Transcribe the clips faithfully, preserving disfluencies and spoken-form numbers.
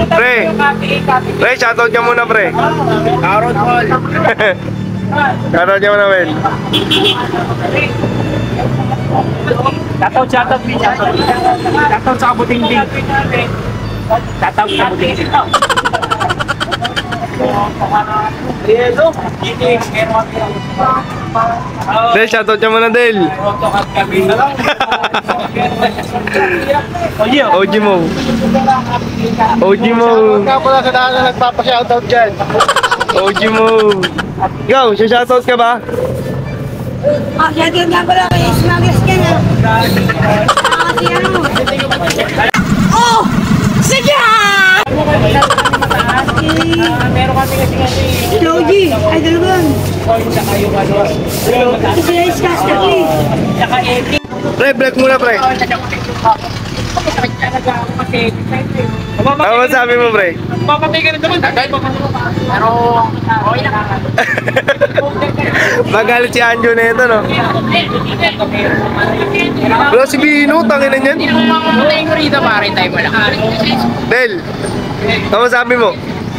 Pre, pre, shoutout ka muna, pre. Carrot Hall. Shoutout ka muna, Ben. Shoutout, shoutout, shoutout. Shoutout sa Kabutingting. Shoutout sa Kabutingting. Del, shoutout ka muna, Del. O G mo. O G mo. Kaya pala sa daan na nagpapa-shoutout dyan. O G mo. Ikaw, shoutout ka ba? Ah, shoutout nga pala kay Smuggler's Ken ah. Ah, si ano? Oh! Sige! Meron kami kasi kasi Logi, idol ko yun. Kasi yung Skasta ko eh. Saka eighty. Pre, break muna, pre. Ano masabi mo, pre? Papatay ka rin naman. Pero, okay na. Magalit si Anjo na ito, no? Pero si Bino, tangin na niyan. Patay mo rito, pare, tayo mo lang. Del, ano masabi mo?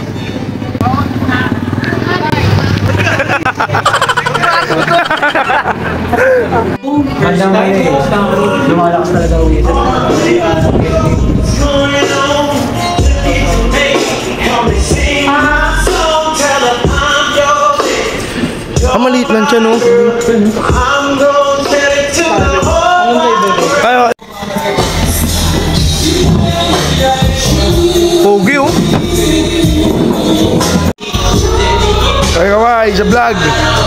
Ganda nga yun eh. Lumalakas talaga ulit. Ah, maliit lang siya, no? Ay, pogi, oh. Ay, kawai, sa vlog.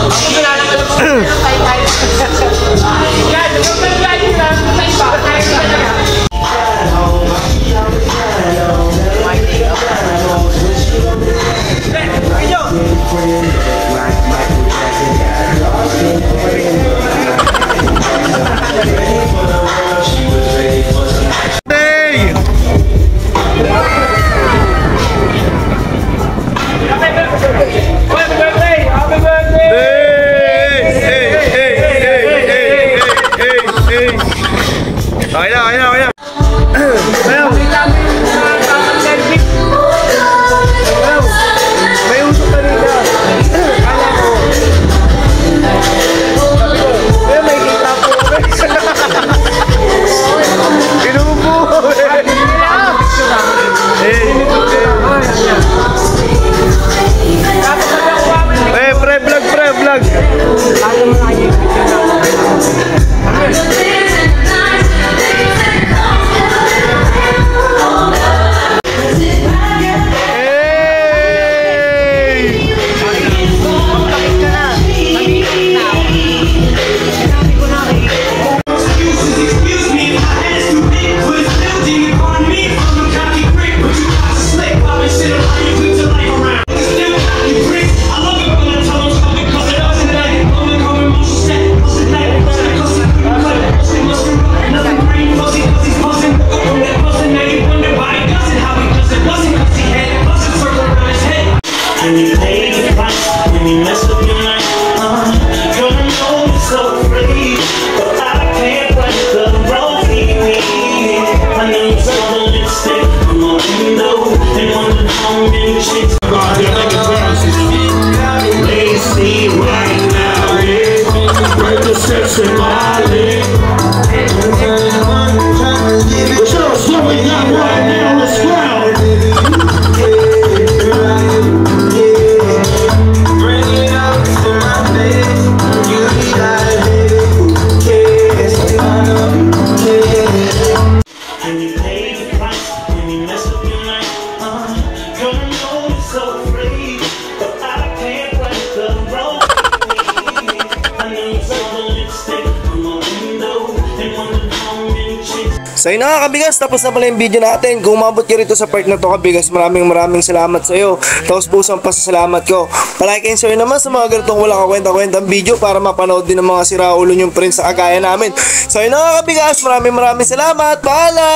So yun na kabigas, tapos na pala yung video natin. Kung umabot ka rito sa part na to kabigas, maraming maraming salamat sa iyo. Tapos pusong pasasalamat ko. Palike and share naman sa mga ganitong walang kakwenta-kwentang video para mapanood din ng mga siraulo yung friends sa kagaya namin. So yun na kabigas, maraming maraming salamat. Paala!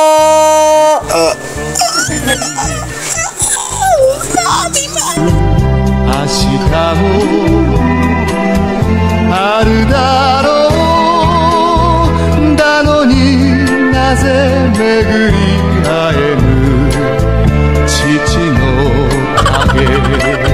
Uh. 明日もあるだろうだのになぜ巡り会えぬちの影